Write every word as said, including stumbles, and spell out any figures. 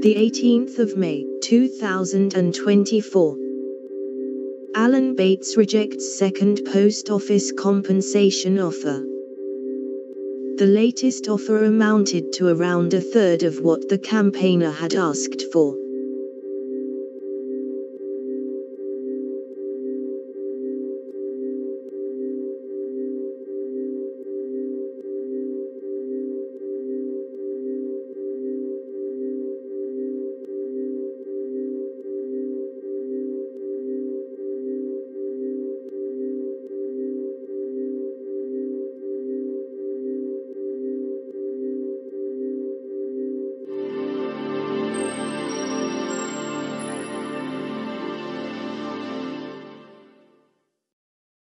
the eighteenth of May, two thousand twenty-four. Alan Bates rejects second post office compensation offer. The latest offer amounted to around a third of what the campaigner had asked for.